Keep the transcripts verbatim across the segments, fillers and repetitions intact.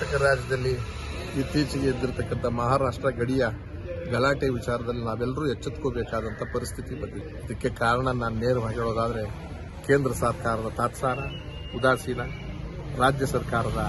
ಕರ್ನಾಟಕ ರಾಜ್ಯದಲ್ಲಿ ಇತ್ತೀಚೆಗೆ ಇದ್ದಿರತಕ್ಕಂಥ ಮಹಾರಾಷ್ಟ್ರ ಗಡಿಯ ಗಲಾಟೆ ವಿಚಾರದಲ್ಲಿ ನಾವೆಲ್ಲರೂ ಎಚ್ಚೆತ್ತುಕೋಬೇಕಾದಂಥ ಪರಿಸ್ಥಿತಿ ಬಂದಿದೆ. ಇದಕ್ಕೆ ಕಾರಣ ನಾನು ನೇರವಾಗಿ ಹೇಳೋದಾದ್ರೆ ಕೇಂದ್ರ ಸರ್ಕಾರದ ತಾತ್ಸಾರ, ಉದಾಸೀನ, ರಾಜ್ಯ ಸರ್ಕಾರದ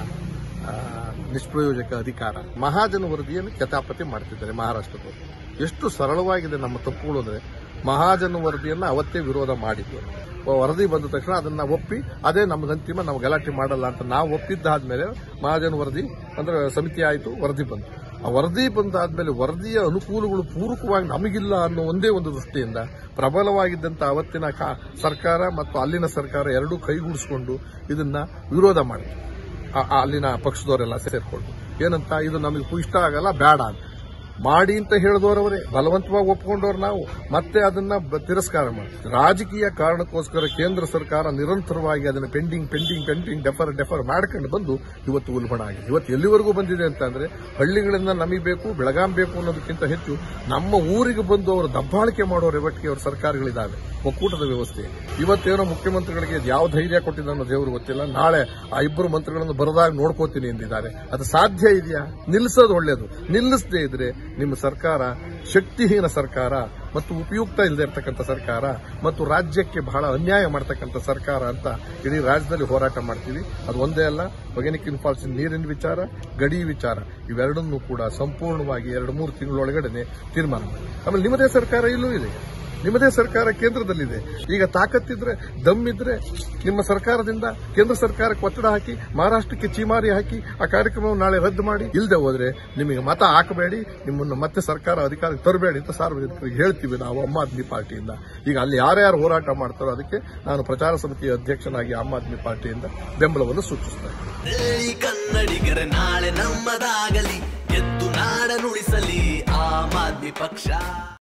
ನಿಷ್ಪ್ರಯೋಜಕ ಅಧಿಕಾರ. ಮಹಾಜನ ವರದಿಯನ್ನು ಕೆತಾಪತಿ ಮಾಡ್ತಿದ್ದಾರೆ ಮಹಾರಾಷ್ಟ್ರದವರು. ಎಷ್ಟು ಸರಳವಾಗಿದೆ ನಮ್ಮ ತಪ್ಪುಗಳು ಅಂದ್ರೆ, ಮಹಾಜನ ವರದಿಯನ್ನು ಅವತ್ತೇ ವಿರೋಧ ಮಾಡಿದ್ವಿ. ವರದಿ ಬಂದ ತಕ್ಷಣ ಅದನ್ನ ಒಪ್ಪಿ ಅದೇ ನಮ್ದು ಅಂತಿಮ, ನಾವು ಗಲಾಟೆ ಮಾಡಲ್ಲ ಅಂತ ನಾವು ಒಪ್ಪಿದ್ದಾದ್ಮೇಲೆ ಮಹಾಜನ ವರದಿ ಅಂದ್ರೆ ಸಮಿತಿ ಆಯಿತು, ವರದಿ ಬಂತು. ಆ ವರದಿ ಬಂದಾದ್ಮೇಲೆ ವರದಿಯ ಅನುಕೂಲಗಳು ಪೂರಕವಾಗಿ ನಮಗಿಲ್ಲ ಅನ್ನೋ ಒಂದೇ ಒಂದು ದೃಷ್ಟಿಯಿಂದ ಪ್ರಬಲವಾಗಿದ್ದಂತ ಅವತ್ತಿನ ಸರ್ಕಾರ ಮತ್ತು ಅಲ್ಲಿನ ಸರ್ಕಾರ ಎರಡೂ ಕೈಗೂಡಿಸಿಕೊಂಡು ಇದನ್ನ ವಿರೋಧ ಮಾಡಿದ್ರು. ಅಲ್ಲಿನ ಪಕ್ಷದವರೆಲ್ಲ ಸೇರ್ಕೊಂಡು ಏನಂತ, ಇದು ನಮಗೆ ಇಷ್ಟ ಆಗಲ್ಲ, ಬೇಡ ಅಂತ ಮಾಡಿ ಅಂತ ಹೇಳಿದವರವರೇ, ಬಲವಂತವಾಗಿ ಒಪ್ಪಿಕೊಂಡವ್ರು ನಾವು ಮತ್ತೆ ಅದನ್ನ ತಿರಸ್ಕಾರ ಮಾಡಿ ರಾಜಕೀಯ ಕಾರಣಕ್ಕೋಸ್ಕರ ಕೇಂದ್ರ ಸರ್ಕಾರ ನಿರಂತರವಾಗಿ ಅದನ್ನ pending pending pending defer defer ಮಾಡ್ಕೊಂಡು ಬಂದು ಇವತ್ತು ಉಲ್ಬಣ ಆಗಿದೆ. ಇವತ್ತು ಎಲ್ಲಿವರೆಗೂ ಬಂದಿದೆ ಅಂತಂದ್ರೆ, ಹಳ್ಳಿಗಳಿಂದ ನಮಗೆ ಬೇಕು, ಬೆಳಗಾಂ ಬೇಕು ಅನ್ನೋದಕ್ಕಿಂತ ಹೆಚ್ಚು ನಮ್ಮ ಊರಿಗೆ ಬಂದು ಅವರು ದಬ್ಬಾಳಿಕೆ ಮಾಡೋರು ಇವತ್ತಿಗೆ ಅವ್ರ ಸರ್ಕಾರಗಳಿದ್ದಾವೆ. ಒಕ್ಕೂಟದ ವ್ಯವಸ್ಥೆ ಇವತ್ತೇನೋ ಮುಖ್ಯಮಂತ್ರಿಗಳಿಗೆ ಯಾವ ಧೈರ್ಯ ಕೊಟ್ಟಿದ್ದಾನೋ ದೇವರು ಗೊತ್ತಿಲ್ಲ. ನಾಳೆ ಆ ಇಬ್ಬರು ಮಂತ್ರಿಗಳನ್ನು ಬರದಾಗ ನೋಡ್ಕೋತೀನಿ ಎಂದಿದ್ದಾರೆ. ಅದು ಸಾಧ್ಯ ಇದೆಯಾ? ನಿಲ್ಲಿಸೋದು ಒಳ್ಳೇದು. ನಿಲ್ಲಿಸದೇ ಇದ್ರೆ ನಿಮ್ಮ ಸರ್ಕಾರ ಶಕ್ತಿಹೀನ ಸರ್ಕಾರ ಮತ್ತು ಉಪಯುಕ್ತ ಇಲ್ಲದೆ ಇರತಕ್ಕಂಥ ಸರ್ಕಾರ ಮತ್ತು ರಾಜ್ಯಕ್ಕೆ ಬಹಳ ಅನ್ಯಾಯ ಮಾಡತಕ್ಕಂಥ ಸರ್ಕಾರ ಅಂತ ಇಡೀ ರಾಜ್ಯದಲ್ಲಿ ಹೋರಾಟ ಮಾಡ್ತೀವಿ. ಅದು ಒಂದೇ ಅಲ್ಲ, ಹೊಗೆನಕಲ್ ಫಾಲ್ಸ್ ನೀರಿನ ವಿಚಾರ, ಗಡಿ ವಿಚಾರ, ಇವೆರಡನ್ನೂ ಕೂಡ ಸಂಪೂರ್ಣವಾಗಿ ಎರಡು ಮೂರು ತಿಂಗಳೊಳಗಡೆ ತೀರ್ಮಾನ ಮಾಡಿ. ಆಮೇಲೆ ನಿಮ್ಮದೇ ಸರ್ಕಾರ ಇಲ್ಲೂ ಇದೆ, ನಿಮ್ಮದೇ ಸರ್ಕಾರ ಕೇಂದ್ರದಲ್ಲಿದೆ. ಈಗ ತಾಕತ್ತಿದ್ರೆ, ದಮ್ಮಿದ್ರೆ ನಿಮ್ಮ ಸರ್ಕಾರದಿಂದ ಕೇಂದ್ರ ಸರ್ಕಾರಕ್ಕೆ ಒತ್ತಡ ಹಾಕಿ, ಮಹಾರಾಷ್ಟ್ರಕ್ಕೆ ಚೀಮಾರಿ ಹಾಕಿ ಆ ಕಾರ್ಯಕ್ರಮವನ್ನು ನಾಳೆ ರದ್ದು ಮಾಡಿ. ಇಲ್ಲದೆ ಹೋದ್ರೆ ನಿಮಗೆ ಮತ ಹಾಕಬೇಡಿ, ನಿಮ್ಮನ್ನು ಮತ್ತೆ ಸರ್ಕಾರ ಅಧಿಕಾರಕ್ಕೆ ತರಬೇಡಿ ಅಂತ ಸಾರ್ವಜನಿಕರಿಗೆ ಹೇಳ್ತೀವಿ ನಾವು ಆಮ್ ಆದ್ಮಿ ಪಾರ್ಟಿಯಿಂದ. ಈಗ ಅಲ್ಲಿ ಯಾರ್ಯಾರು ಹೋರಾಟ ಮಾಡ್ತಾರೋ ಅದಕ್ಕೆ ನಾನು ಪ್ರಚಾರ ಸಮಿತಿಯ ಅಧ್ಯಕ್ಷನಾಗಿ ಆಮ್ ಆದ್ಮಿ ಪಾರ್ಟಿಯಿಂದ ಬೆಂಬಲವನ್ನು ಸೂಚಿಸುತ್ತೇನೆ. ಕನ್ನಡಿಗರ ನಾಳೆ ನಮ್ಮದಾಗಲಿ, ಎದ್ದು ನಾಡ ನುಡಿಸಲಿ ಆಮ್ ಆದ್ಮಿ ಪಕ್ಷ.